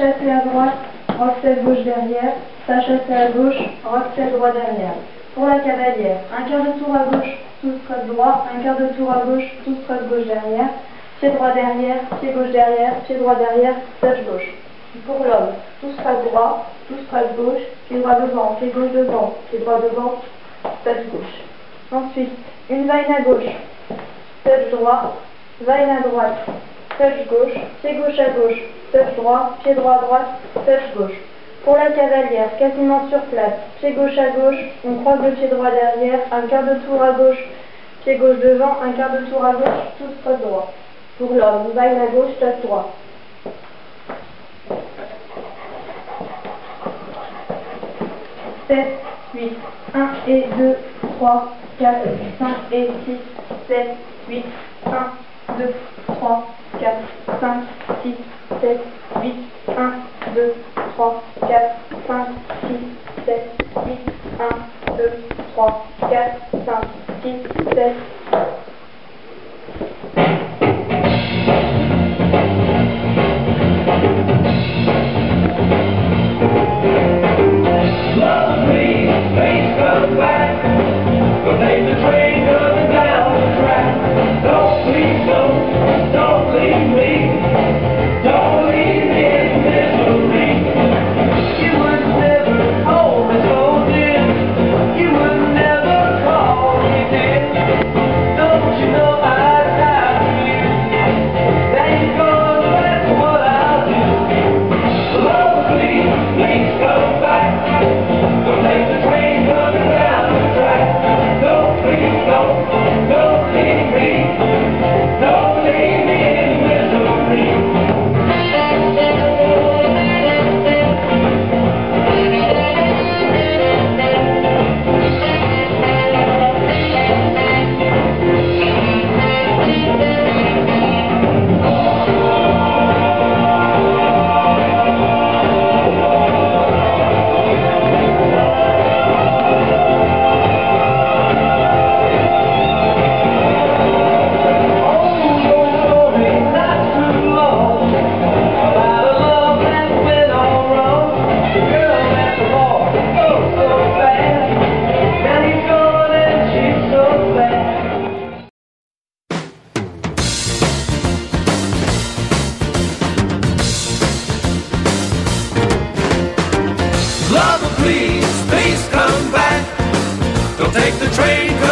chassé à droite, roxel gauche derrière, pas chassé à gauche, roxel droit derrière. Pour la cavalière, un quart de tour à gauche, tout strut droit, un quart de tour à gauche, tout strut gauche derrière, pied droit derrière, pied gauche derrière, pied droit derrière, touch gauche. Pour l'homme, tout strut droit, tout strut gauche, pied droit devant, pied gauche devant, pied droit devant, touch gauche. Ensuite, une vaine à gauche, touch droit, vaine à droite, touch gauche, pied gauche à gauche, touch droit, pied droit à droite, touch gauche. Pour la cavalière, quasiment sur place, pied gauche à gauche, on croise le pied droit derrière, un quart de tour à gauche, pied gauche devant, un quart de tour à gauche, tout strut droit. Pour l'homme, vaine à gauche, touch droit. 7, 8, 1 et 2, 3, 4, 5 et 6, 7, 8, 1, 2, 3, 4, 5, 6, 7, 8, 1, 2, 3, 4, 5, 6, 7, 8, 1, 2, 3, 4, 5, 6, 7. Lover, please come back. Don't take the train.